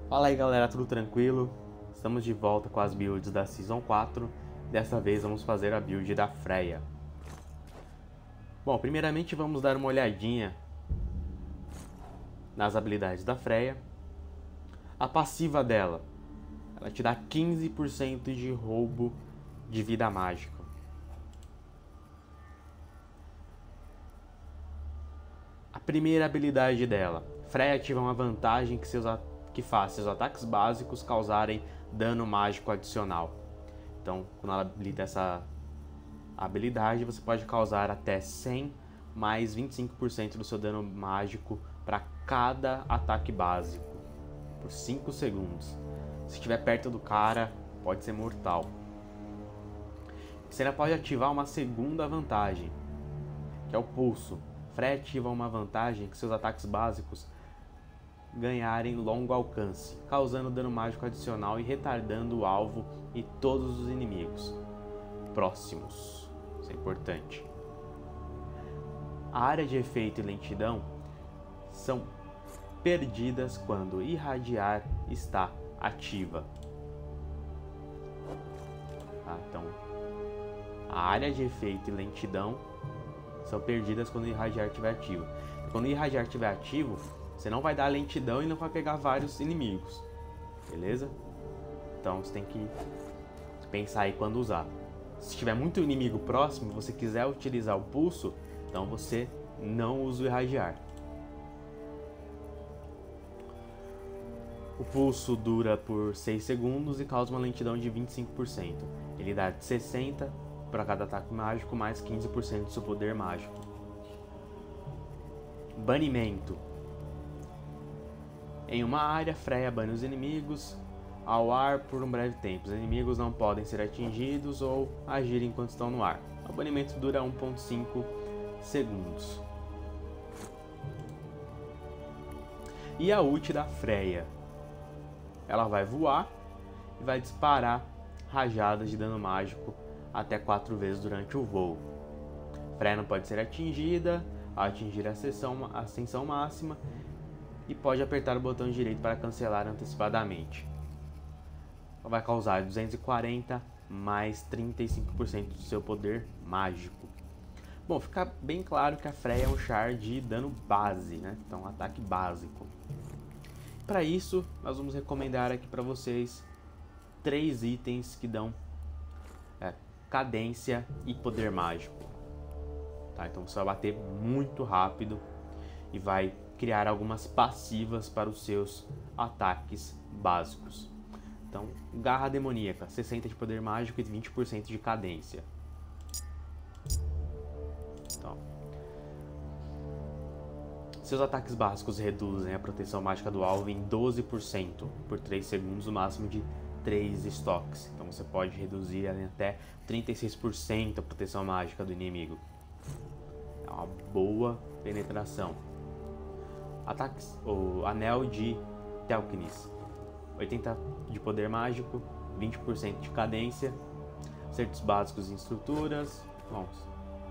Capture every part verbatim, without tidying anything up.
Fala aí galera, tudo tranquilo? Estamos de volta com as builds da Season quatro. Dessa vez vamos fazer a build da Freya. Bom, primeiramente vamos dar uma olhadinha nas habilidades da Freya. A passiva dela, ela te dá quinze por cento de roubo de vida mágica. A primeira habilidade dela, Freya ativa uma vantagem que, seus, que faz seus ataques básicos causarem dano mágico adicional. Então, quando ela habilita essa habilidade, você pode causar até cem mais vinte e cinco por cento do seu dano mágico para cada ataque básico, por cinco segundos. Se estiver perto do cara, pode ser mortal. Você ainda pode ativar uma segunda vantagem, que é o pulso. Freya ativa uma vantagem que seus ataques básicos ganharem longo alcance, causando dano mágico adicional e retardando o alvo e todos os inimigos próximos. Isso é importante. A área de efeito e lentidão são perdidas quando irradiar está ativa. Tá? Então, a área de efeito e lentidão são perdidas quando o irradiar estiver ativo. E quando o irradiar estiver ativo, você não vai dar lentidão e não vai pegar vários inimigos. Beleza? Então você tem que pensar aí quando usar. Se tiver muito inimigo próximo e você quiser utilizar o pulso, então você não usa o irradiar. O pulso dura por seis segundos e causa uma lentidão de vinte e cinco por cento. Ele dá de sessenta por cento para cada ataque mágico, mais quinze por cento do seu poder mágico. Banimento. Em uma área, Freya bane os inimigos ao ar por um breve tempo. Os inimigos não podem ser atingidos ou agir enquanto estão no ar. O banimento dura um ponto cinco segundos. E a ult da Freya. Ela vai voar e vai disparar rajadas de dano mágico até quatro vezes durante o voo. Freya não pode ser atingida ao atingir a ascensão, a ascensão máxima e pode apertar o botão direito para cancelar antecipadamente. Ela vai causar duzentos e quarenta mais trinta e cinco por cento do seu poder mágico. Bom, fica bem claro que a Freya é um char de dano base, né? Então, ataque básico. Para isso, nós vamos recomendar aqui para vocês três itens que dão é, cadência e poder mágico. Tá? Então você vai bater muito rápido e vai criar algumas passivas para os seus ataques básicos. Então, garra demoníaca, sessenta por cento de poder mágico e vinte por cento de cadência. Então, seus ataques básicos reduzem a proteção mágica do alvo em doze por cento por três segundos, no máximo de três estoques. Então você pode reduzir em até trinta e seis por cento a proteção mágica do inimigo. É uma boa penetração. Ataques, o anel de Telknis, oitenta por cento de poder mágico, vinte por cento de cadência, acertos básicos em estruturas. Bons.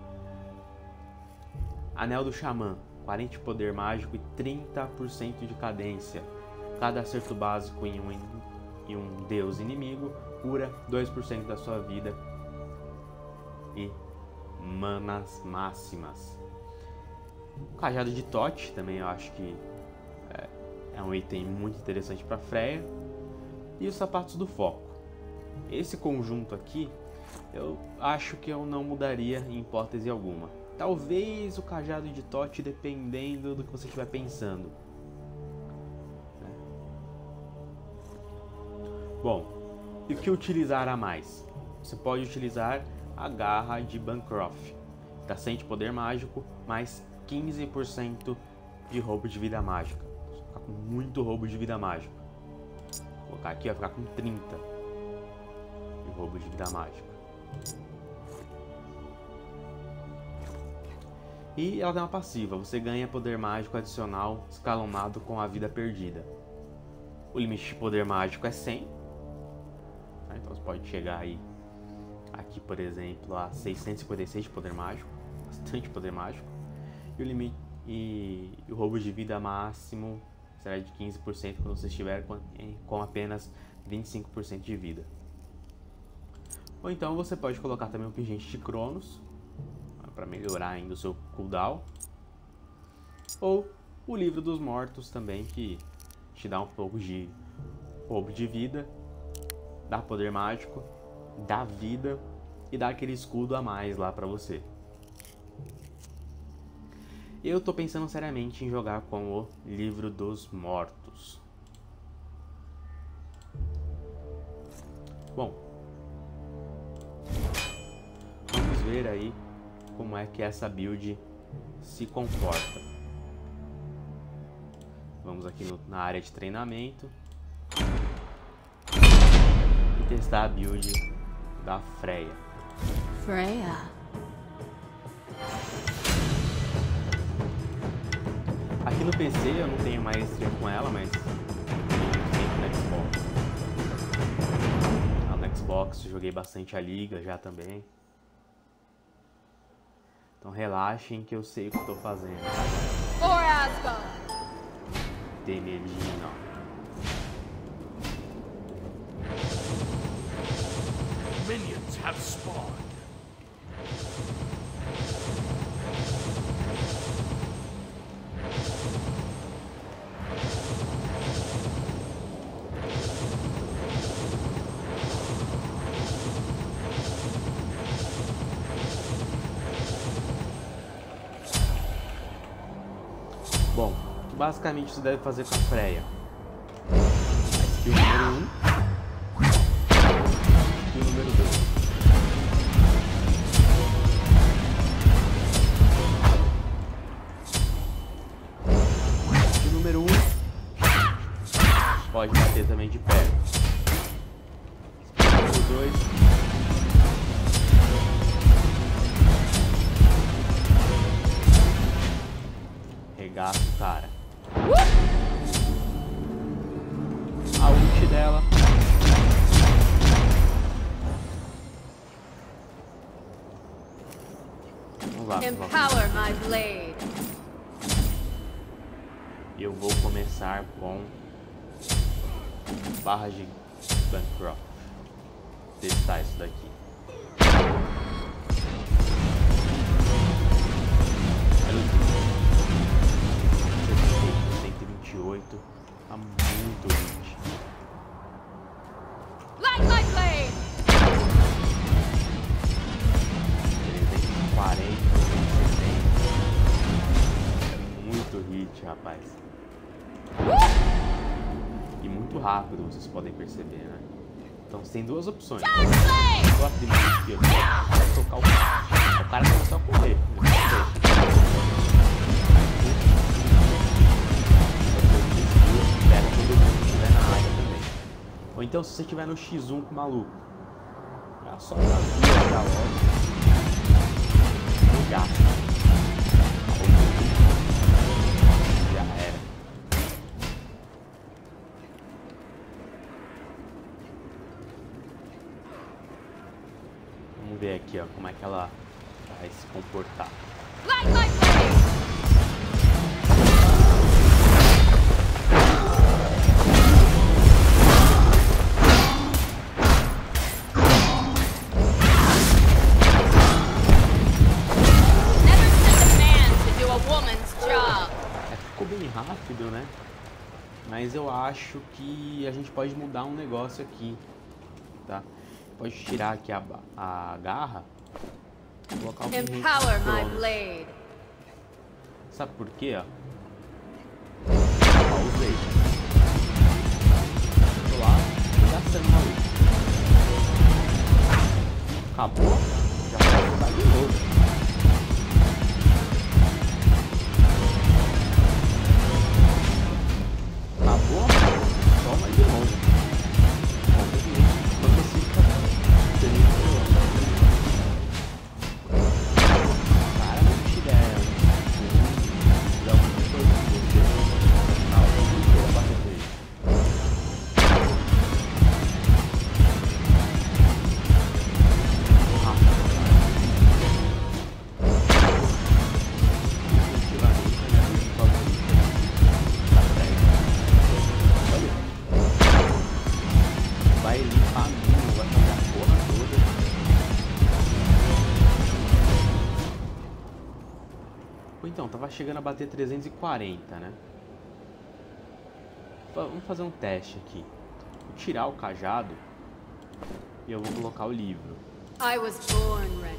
Anel do Xamã, quarenta por cento de poder mágico e trinta por cento de cadência. Cada acerto básico em um, em um deus inimigo cura dois por cento da sua vida e manas máximas. O cajado de Thoth também eu acho que é, é um item muito interessante para Freya. E os sapatos do foco. Esse conjunto aqui eu acho que eu não mudaria em hipótese alguma. Talvez o cajado de Thoth, dependendo do que você estiver pensando. Bom, e o que utilizar a mais? Você pode utilizar a garra de Bancroft. Dá cem de poder mágico, mais quinze por cento de roubo de vida mágica. Vai ficar com muito roubo de vida mágica. Vou colocar aqui, vai ficar com trinta de roubo de vida mágica. E ela tem uma passiva, você ganha poder mágico adicional escalonado com a vida perdida. O limite de poder mágico é cem. Então você pode chegar aí, aqui por exemplo, a seiscentos e cinquenta e seis de poder mágico. Bastante poder mágico. E o limite e o roubo de vida máximo será de quinze por cento quando você estiver com, com apenas vinte e cinco por cento de vida. Ou então você pode colocar também um pingente de Cronos, para melhorar ainda o seu cooldown. Ou o Livro dos Mortos também, que te dá um pouco de roubo de vida, dá poder mágico, dá vida e dá aquele escudo a mais lá pra você. Eu tô pensando seriamente em jogar com o Livro dos Mortos. Bom, vamos ver aí como é que essa build se comporta. Vamos aqui no, na área de treinamento e testar a build da Freya. Freya. Aqui no P C eu não tenho maestria com ela, mas tenho no Xbox. Ah, no Xbox eu joguei bastante a Liga já também. Então relaxem que eu sei o que estou fazendo. For Asgard. Tem energia não. Minions have spawned. Bom, o que basicamente você deve fazer com a Freya? A skill número um, skill número dois. Skill número um pode bater também de pé. Skill número dois. Regaça o cara. A ult dela. Vamos lá, Empower my blade. eu vou começar com barra de Bancroft. Testar isso daqui. cento e vinte e oito, tá muito hit. Light my blade. trezentos e quarenta, trezentos e setenta. É muito hit, rapaz. E muito rápido, vocês podem perceber, né? Então você tem duas opções. Ou a primeira skill vai tocar o cara. O cara começou a correr. Espera todo mundo estiver na área também. Ou então se você estiver no X um com o maluco, já só na via já logo. No gato. Já era. Vamos ver aqui, ó, como é que ela vai se comportar. Light my blade. Never send a man to do a woman's job. É, ficou bem rápido, né? Mas eu acho que a gente pode mudar um negócio aqui, tá? Pode tirar aqui a, a garra, colocar o pingente de Empower my Cronos. blade. Sabe por quê, ó? Ó, usei. Tô lá, tô gastando uma luz. Acabou? Já pode usar de novo. Acabou? Toma de novo. Quando você fica... Cara, não tiver... Não tava chegando a bater trezentos e quarenta, né? Vamos fazer um teste aqui. Vou tirar o cajado e eu vou colocar o livro. I was born ready.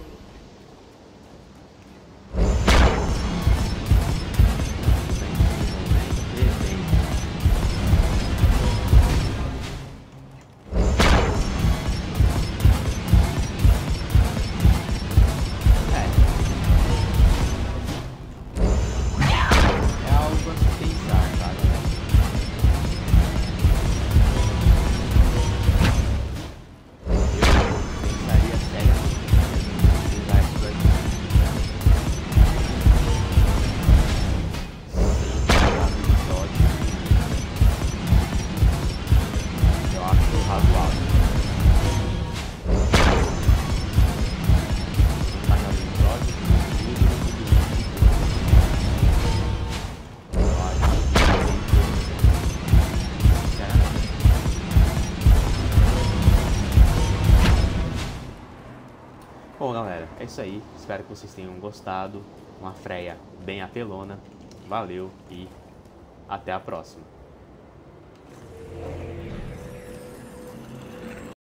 Bom, galera, é isso aí. Espero que vocês tenham gostado. Uma Freya bem apelona. Valeu e até a próxima.